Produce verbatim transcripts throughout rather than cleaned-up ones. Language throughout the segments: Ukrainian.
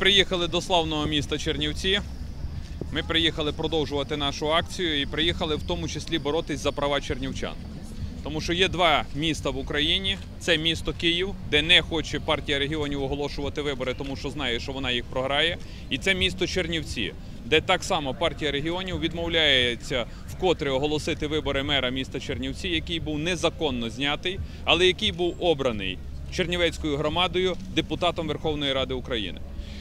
приїхали до славного міста Чернівці. Ми приїхали продовжувати нашу акцію і приїхали в тому числі боротись за права чернівчан. Тому що є два міста в Україні. Це місто Київ, де не хоче партія регіонів оголошувати вибори, тому що знає, що вона їх програє. І це місто Чернівці, де так само партія регіонів відмовляється вкотре оголосити вибори мера міста Чернівці, який був незаконно знятий, але який був обраний Чернівецькою громадою депутатом Верховної Ради України.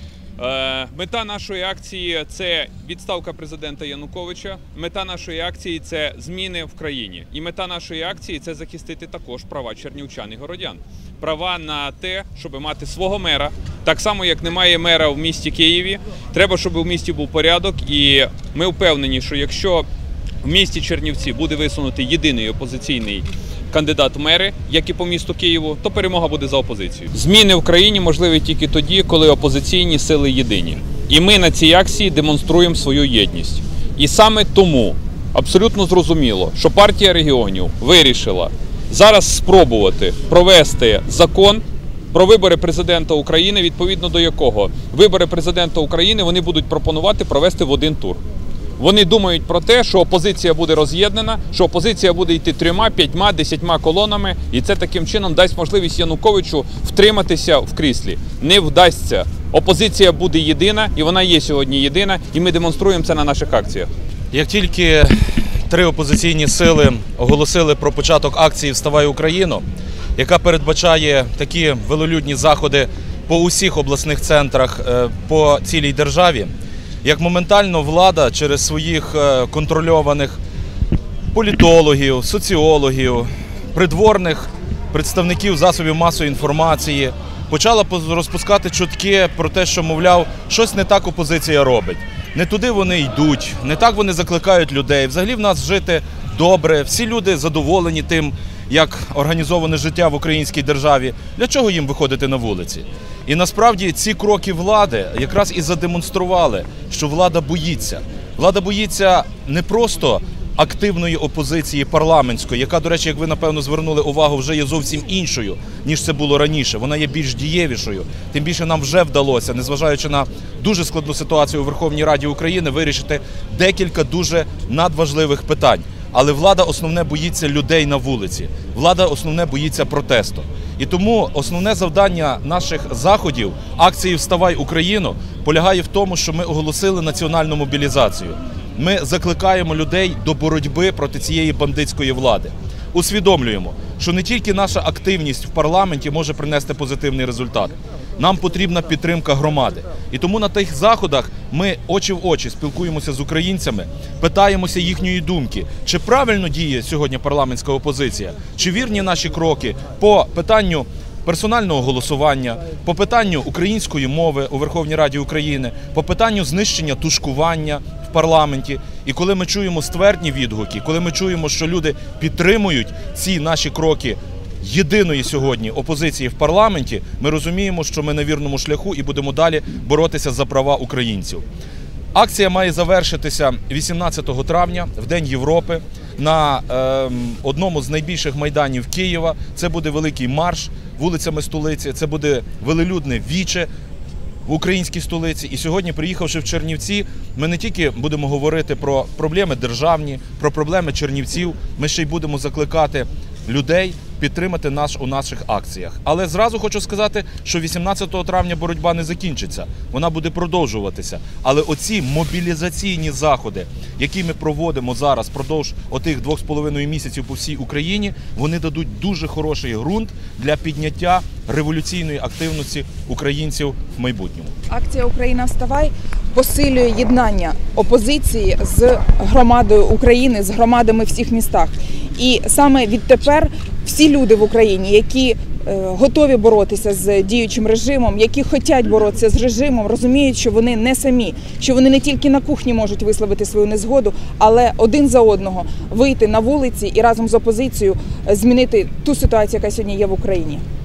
Мета нашої акції – це відставка президента Януковича, мета нашої акції – це зміни в країні. І мета нашої акції – це захистити також права чернівчан і городян. Права на те, щоб мати свого мера, так само, як немає мера в місті Києві. Треба, щоб у місті був порядок, і ми впевнені, що якщо в місті Чернівці буде висунутий єдиний опозиційний кандидат в мери, як і по місту Києву, то перемога буде за опозицією. Зміни в країні можливі тільки тоді, коли опозиційні сили єдині. І ми на цій акції демонструємо свою єдність. І саме тому абсолютно зрозуміло, що партія регіонів вирішила зараз спробувати провести закон про вибори президента України, відповідно до якого вибори президента України вони будуть пропонувати провести в один тур. Вони думають про те, що опозиція буде роз'єднана, що опозиція буде йти трьома, п'ятьма, десятьма колонами, і це таким чином дасть можливість Януковичу втриматися в кріслі. Не вдасться. Опозиція буде єдина, і вона є сьогодні єдина, і ми демонструємо це на наших акціях. Як тільки три опозиційні сили оголосили про початок акції «Вставай Україно», яка передбачає такі велолюдні заходи по усіх обласних центрах по цілій державі, як моментально влада через своїх контрольованих політологів, соціологів, придворних представників засобів масової інформації почала розпускати чутки про те, що, мовляв, щось не так опозиція робить. Не туди вони йдуть, не так вони закликають людей. Взагалі в нас жити добре, всі люди задоволені тим, як організоване життя в українській державі. Для чого їм виходити на вулиці? І насправді ці кроки влади якраз і задемонстрували, що влада боїться. Влада боїться не просто активної опозиції парламентської, яка, до речі, як ви, напевно, звернули увагу, вже є зовсім іншою, ніж це було раніше. Вона є більш дієвішою. Тим більше нам вже вдалося, незважаючи на дуже складну ситуацію у Верховній Раді України, вирішити декілька дуже надважливих питань. Але влада основне боїться людей на вулиці. Влада основне боїться протесту. І тому основне завдання наших заходів, акції «Вставай Україно», полягає в тому, що ми оголосили національну мобілізацію. Ми закликаємо людей до боротьби проти цієї бандитської влади. Усвідомлюємо, що не тільки наша активність в парламенті може принести позитивний результат. Нам потрібна підтримка громади. І тому на тих заходах ми очі в очі спілкуємося з українцями, питаємося їхньої думки, чи правильно діє сьогодні парламентська опозиція, чи вірні наші кроки по питанню персонального голосування, по питанню української мови у Верховній Раді України, по питанню знищення тушкування в парламенті. І коли ми чуємо ствердні відгуки, коли ми чуємо, що люди підтримують ці наші кроки єдиної сьогодні опозиції в парламенті, ми розуміємо, що ми на вірному шляху і будемо далі боротися за права українців. Акція має завершитися вісімнадцятого травня, в День Європи, на е, одному з найбільших майданів Києва. Це буде великий марш вулицями столиці, це буде велелюдне віче в українській столиці. І сьогодні, приїхавши в Чернівці, ми не тільки будемо говорити про проблеми державні, про проблеми чернівців, ми ще й будемо закликати людей підтримати нас у наших акціях. Але зразу хочу сказати, що вісімнадцятого травня боротьба не закінчиться, вона буде продовжуватися. Але оці мобілізаційні заходи, які ми проводимо зараз впродовж отих двох з половиною місяців по всій Україні, вони дадуть дуже хороший ґрунт для підняття революційної активності українців в майбутньому. Акція «Україна, вставай» посилює єднання опозиції з громадою України, з громадами в всіх містах. І саме відтепер всі люди в Україні, які готові боротися з діючим режимом, які хочуть боротися з режимом, розуміють, що вони не самі, що вони не тільки на кухні можуть висловити свою незгоду, але один за одного вийти на вулиці і разом з опозицією змінити ту ситуацію, яка сьогодні є в Україні.